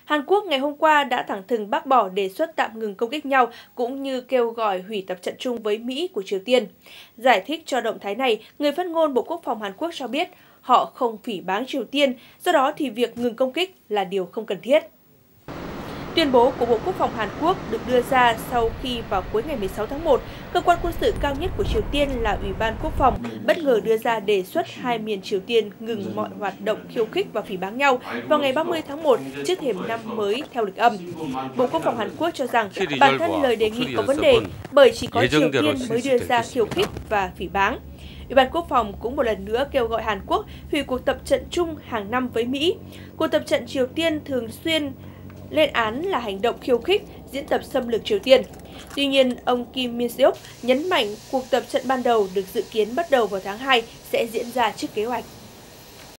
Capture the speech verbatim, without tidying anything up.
Hàn Quốc ngày hôm qua đã thẳng thừng bác bỏ đề xuất tạm ngừng công kích nhau cũng như kêu gọi hủy tập trận chung với Mỹ của Triều Tiên. Giải thích cho động thái này, người phát ngôn Bộ Quốc phòng Hàn Quốc cho biết họ không phỉ báng Triều Tiên, do đó thì việc ngừng công kích là điều không cần thiết. Tuyên bố của Bộ Quốc phòng Hàn Quốc được đưa ra sau khi vào cuối ngày mười sáu tháng một, cơ quan quân sự cao nhất của Triều Tiên là Ủy ban Quốc phòng bất ngờ đưa ra đề xuất hai miền Triều Tiên ngừng mọi hoạt động khiêu khích và phỉ báng nhau vào ngày ba mươi tháng một trước thềm năm mới theo lịch âm. Bộ Quốc phòng Hàn Quốc cho rằng bản thân lời đề nghị có vấn đề bởi chỉ có Triều Tiên mới đưa ra khiêu khích và phỉ báng. Ủy ban Quốc phòng cũng một lần nữa kêu gọi Hàn Quốc hủy cuộc tập trận chung hàng năm với Mỹ. Cuộc tập trận Triều Tiên thường xuyên lên án là hành động khiêu khích, diễn tập xâm lược Triều Tiên. Tuy nhiên, ông Kim Min-seok nhấn mạnh cuộc tập trận ban đầu được dự kiến bắt đầu vào tháng hai sẽ diễn ra trước kế hoạch.